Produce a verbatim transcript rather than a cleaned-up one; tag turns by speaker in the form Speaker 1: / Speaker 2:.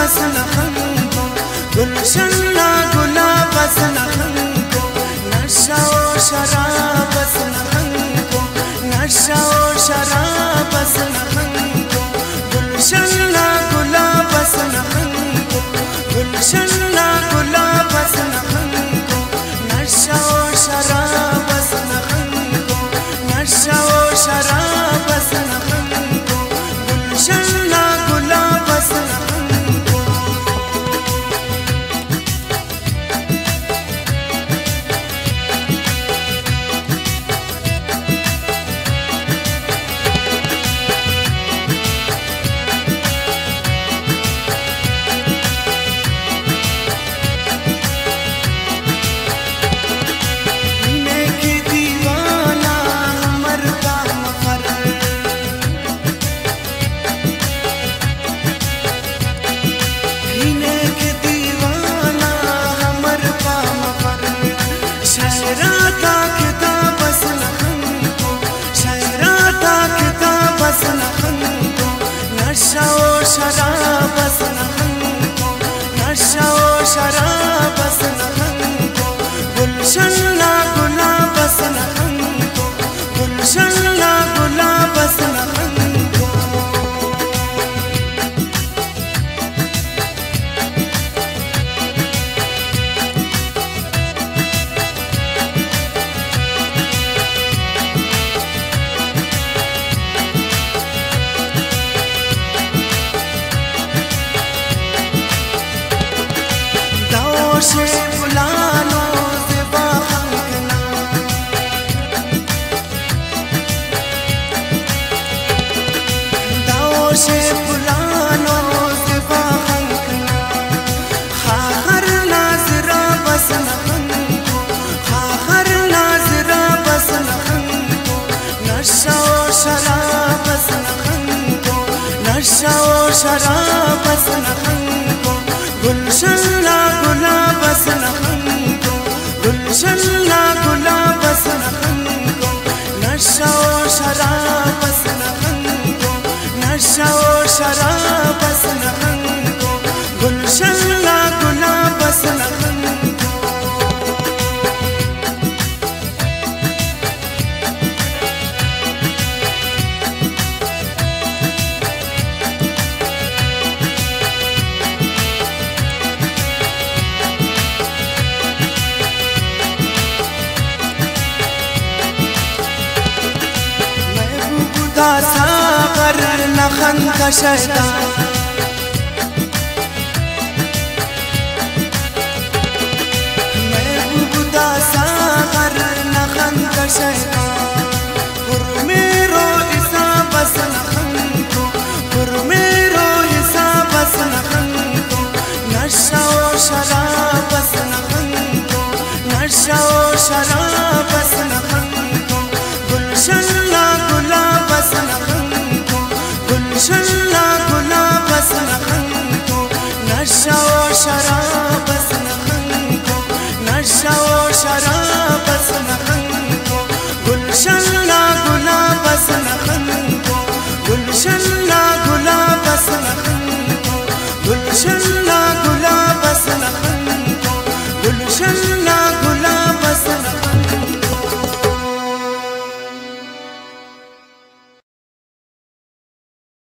Speaker 1: बस नखंको गुलशन ना गुलाब बस नखंको नशा और शराब बस नखंको नशा और शराब बस नखंको गुलशन ना गुलाब बस नखंको गुलशन ना गुलाब बस नखंको नशा और शराब बस नखंको नशा और शराब बस नखंको गुलशन ना गुलाब बस नखंको नशा और शराब बस नखंको नशा और शराब बस नखंको गुलशन ना गुलाब बस नखंको गुलशन ना गुलाब बस नखंको से बुलानो से बाखंकना दाओ से बुलानो से बाखंकना खाहर नाजरा बस नखंको खाहर नाजरा बस नखंको नशा और शराब बस नखंको नशा और शराब बस नखंको गुलशन ना गुलाब बस नखंको गुलशन ना गुलाब बस नखंको नशा और शराब बस नखंको नशा और शराब बस नखंको गुलशन ना गुलाब बस नखंको सागर नखन का शैतान